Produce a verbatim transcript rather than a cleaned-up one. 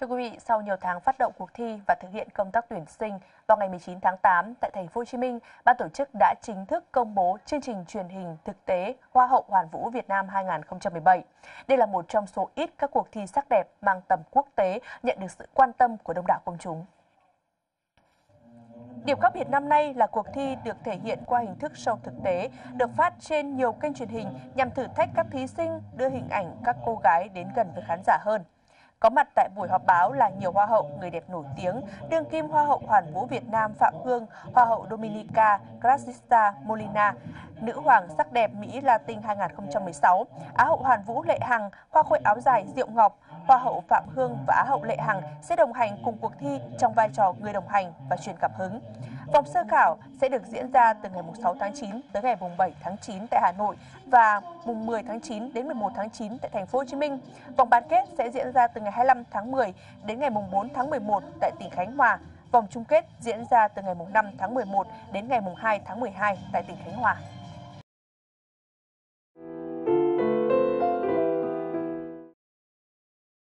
Thưa quý vị, sau nhiều tháng phát động cuộc thi và thực hiện công tác tuyển sinh, vào ngày mười chín tháng tám tại thành phố Hồ Chí Minh, ban tổ chức đã chính thức công bố chương trình truyền hình thực tế Hoa hậu Hoàn vũ Việt Nam hai nghìn không trăm mười bảy. Đây là một trong số ít các cuộc thi sắc đẹp mang tầm quốc tế nhận được sự quan tâm của đông đảo công chúng. Điểm khác biệt năm nay là cuộc thi được thể hiện qua hình thức show thực tế, được phát trên nhiều kênh truyền hình nhằm thử thách các thí sinh đưa hình ảnh các cô gái đến gần với khán giả hơn. Có mặt tại buổi họp báo là nhiều hoa hậu, người đẹp nổi tiếng, đương kim Hoa hậu Hoàn vũ Việt Nam Phạm Hương, Hoa hậu Dominica Graciela Molina, Nữ hoàng sắc đẹp Mỹ Latin hai nghìn không trăm mười sáu, Á hậu Hoàn vũ Lệ Hằng, Hoa khôi áo dài Diệu Ngọc. Hoa hậu Phạm Hương và Á hậu Lệ Hằng sẽ đồng hành cùng cuộc thi trong vai trò người đồng hành và truyền cảm hứng. Vòng sơ khảo sẽ được diễn ra từ ngày sáu tháng chín tới ngày bảy tháng chín tại Hà Nội và mùng mười tháng chín đến mười một tháng chín tại thành phố Hồ Chí Minh. Vòng bán kết sẽ diễn ra từ ngày hai mươi lăm tháng mười đến ngày bốn tháng mười một tại tỉnh Khánh Hòa. Vòng chung kết diễn ra từ ngày năm tháng mười một đến ngày hai tháng mười hai tại tỉnh Khánh Hòa.